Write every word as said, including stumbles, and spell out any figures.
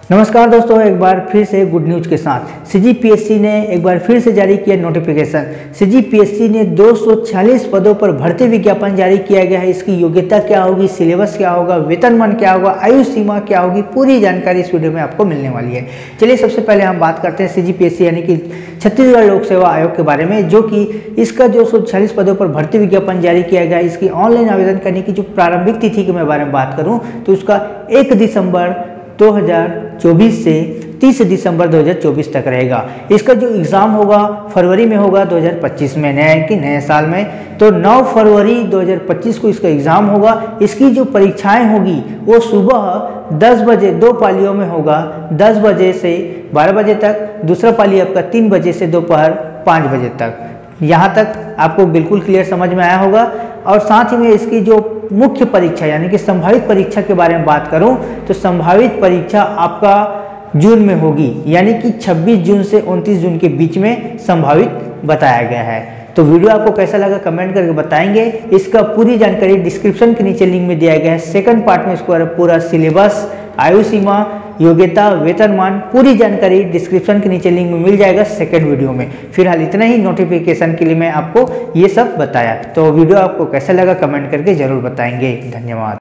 नमस्कार दोस्तों, एक बार फिर से गुड न्यूज़ के साथ सीजीपीएससी ने एक बार फिर से जारी किया नोटिफिकेशन। सीजीपीएससी ने दो सौ छियालीस पदों पर भर्ती विज्ञापन जारी किया गया है। इसकी योग्यता क्या होगी, सिलेबस क्या होगा, वेतनमान क्या होगा, आयु सीमा क्या होगी, पूरी जानकारी इस वीडियो में आपको मिलने वाली है। चलिए सबसे पहले हम बात करते हैं सीजीपीएससी यानी कि छत्तीसगढ़ लोक सेवा आयोग के बारे में, जो कि इसका दो सौ छियालीस पदों पर भर्ती विज्ञापन जारी किया गया है। इसकी ऑनलाइन आवेदन करने की जो प्रारंभिक तिथि के बारे में बात करूँ तो उसका एक दिसंबर दो हज़ार चौबीस से तीस दिसंबर दो हज़ार चौबीस तक रहेगा। इसका जो एग्ज़ाम होगा फरवरी में होगा दो हज़ार पच्चीस में, नए कि नए साल में। तो नौ फरवरी दो हज़ार पच्चीस को इसका एग्ज़ाम होगा। इसकी जो परीक्षाएं होगी वो सुबह दस बजे दो पालियों में होगा, दस बजे से बारह बजे तक, दूसरा पाली आपका तीन बजे से दोपहर पाँच बजे तक। यहाँ तक आपको बिल्कुल क्लियर समझ में आया होगा। और साथ ही में इसकी जो मुख्य परीक्षा यानी कि संभावित परीक्षा के बारे में बात करूं तो संभावित परीक्षा आपका जून में होगी, यानी कि छब्बीस जून से उनतीस जून के बीच में संभावित बताया गया है। तो वीडियो आपको कैसा लगा कमेंट करके बताएंगे। इसका पूरी जानकारी डिस्क्रिप्शन के नीचे लिंक में दिया गया है। सेकंड पार्ट में इसको पूरा सिलेबस, आयु सीमा, योग्यता, वेतनमान, पूरी जानकारी डिस्क्रिप्शन के नीचे लिंक में मिल जाएगा सेकंड वीडियो में। फिलहाल इतना ही नोटिफिकेशन के लिए मैं आपको ये सब बताया। तो वीडियो आपको कैसा लगा कमेंट करके जरूर बताएंगे। धन्यवाद।